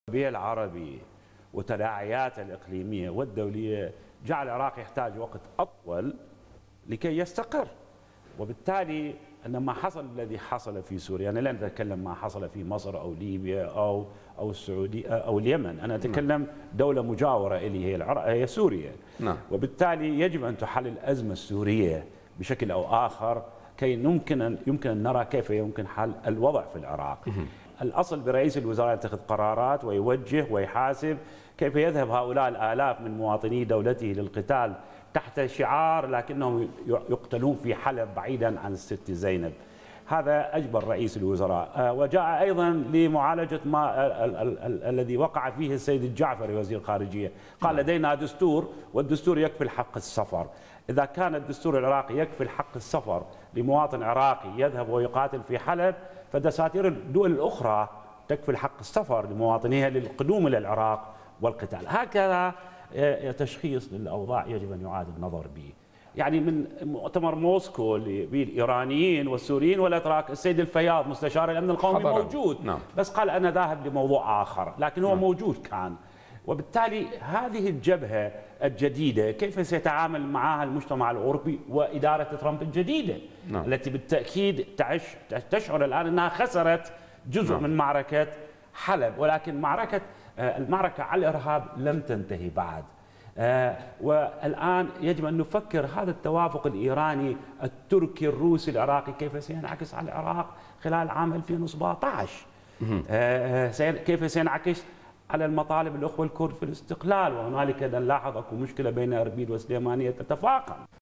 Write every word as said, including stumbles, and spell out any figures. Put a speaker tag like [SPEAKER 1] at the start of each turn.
[SPEAKER 1] الربيع العربي وتداعياته الإقليمية والدولية جعل العراق يحتاج وقت أطول لكي يستقر، وبالتالي أن ما حصل الذي حصل في سوريا، أنا لا أتكلم ما حصل في مصر أو ليبيا أو أو السعودية أو اليمن، أنا أتكلم دولة مجاورة إلي هي العراق هي سوريا.
[SPEAKER 2] نعم.
[SPEAKER 1] وبالتالي يجب أن تحل الأزمة السورية بشكل أو آخر كي يمكن أن يمكن أن نرى كيف يمكن حل الوضع في العراق. الأصل برئيس الوزراء يتخذ قرارات ويوجه ويحاسب كيف يذهب هؤلاء الآلاف من مواطني دولته للقتال تحت شعار لكنهم يقتلون في حلب بعيدا عن الست زينب. هذا أجبر رئيس الوزراء، وجاء أيضا لمعالجة ما ال ال ال الذي وقع فيه السيد الجعفري وزير الخارجية، قال لدينا دستور والدستور يكفي الحق السفر. إذا كان الدستور العراقي يكفي الحق السفر لمواطن عراقي يذهب ويقاتل في حلب، فدساتير الدول الأخرى تكفي الحق السفر لمواطنيها للقدوم إلى العراق والقتال. هكذا تشخيص للأوضاع يجب أن يعاد النظر به. يعني من مؤتمر موسكو للإيرانيين والسوريين والأتراك، السيد الفياض مستشار الأمن القومي موجود.
[SPEAKER 2] نعم.
[SPEAKER 1] بس قال أنا ذاهب لموضوع آخر، لكن هو نعم. موجود كان. وبالتالي هذه الجبهة الجديدة كيف سيتعامل معها المجتمع الأوروبي وإدارة ترامب الجديدة
[SPEAKER 2] نعم.
[SPEAKER 1] التي بالتأكيد تعش تشعر الآن أنها خسرت جزء نعم. من معركة حلب، ولكن معركة المعركة على الإرهاب لم تنتهي بعد. آه والآن يجب أن نفكر هذا التوافق الإيراني التركي الروسي العراقي كيف سينعكس على العراق خلال عام ألفين وسبعة عشر. آه كيف سينعكس على المطالب الأخوة الكرد في الاستقلال، وهنالك نلاحظ أكو مشكلة بين أربيل وسليمانية تتفاقم.